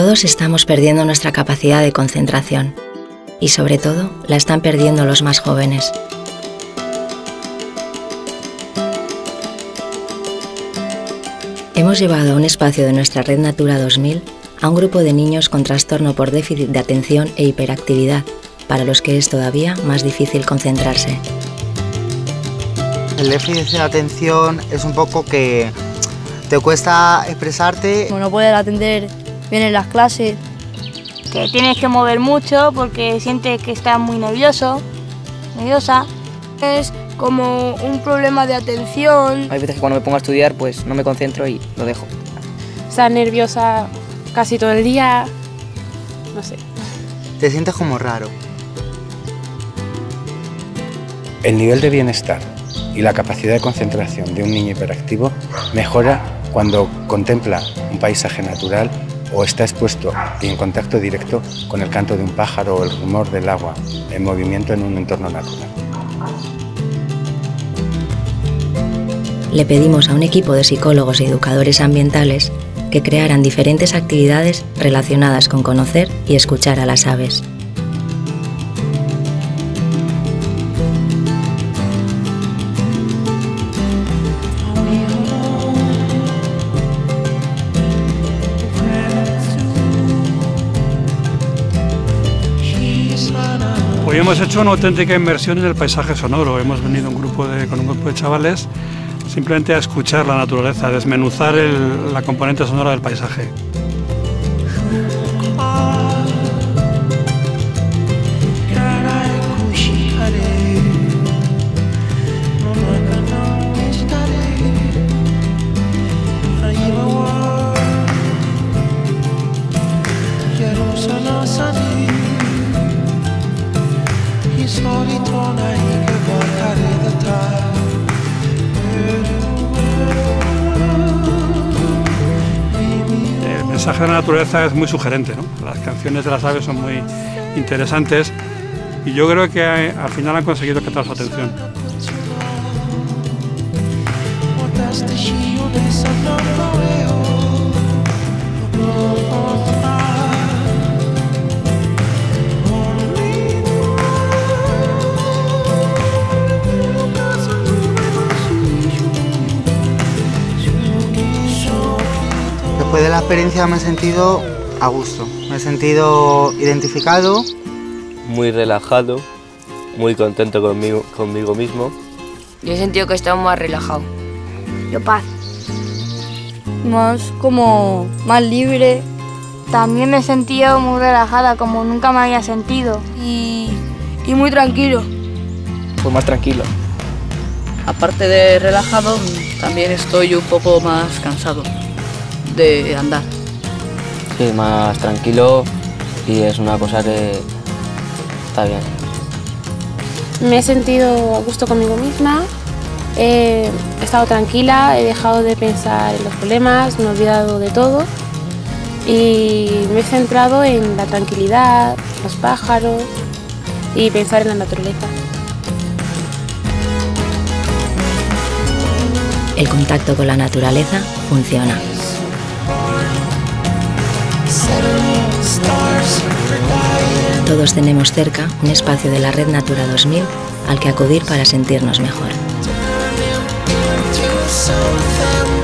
Todos estamos perdiendo nuestra capacidad de concentración y sobre todo la están perdiendo los más jóvenes. Hemos llevado a un espacio de nuestra red Natura 2000 a un grupo de niños con trastorno por déficit de atención e hiperactividad, para los que es todavía más difícil concentrarse. El déficit de atención es un poco que te cuesta expresarte. No puedes atender bien en las clases. Que tienes que mover mucho porque sientes que estás muy nerviosa. Es como un problema de atención. Hay veces que cuando me pongo a estudiar pues no me concentro y lo dejo. Estar nerviosa casi todo el día, no sé. Te sientes como raro. El nivel de bienestar y la capacidad de concentración de un niño hiperactivo mejora cuando contempla un paisaje natural o está expuesto y en contacto directo con el canto de un pájaro o el rumor del agua en movimiento en un entorno natural. Le pedimos a un equipo de psicólogos y educadores ambientales que crearan diferentes actividades relacionadas con conocer y escuchar a las aves. Hoy hemos hecho una auténtica inmersión en el paisaje sonoro. Hemos venido con un grupo de chavales simplemente a escuchar la naturaleza, a desmenuzar la componente sonora del paisaje. El mensaje de la naturaleza es muy sugerente, ¿no? Las canciones de las aves son muy interesantes y yo creo que al final han conseguido captar su atención. Después de la experiencia me he sentido a gusto, me he sentido identificado. Muy relajado, muy contento conmigo mismo. Yo he sentido que estaba más relajado. Yo paz. Más libre. También me he sentido muy relajada, como nunca me había sentido. Y muy tranquilo. Pues más tranquilo. Aparte de relajado, también estoy un poco más cansado de andar. Sí, más tranquilo y es una cosa que está bien. Me he sentido a gusto conmigo misma, he estado tranquila, he dejado de pensar en los problemas, me he olvidado de todo y me he centrado en la tranquilidad, los pájaros y pensar en la naturaleza. El contacto con la naturaleza funciona. Todos tenemos cerca un espacio de la red Natura 2000 al que acudir para sentirnos mejor.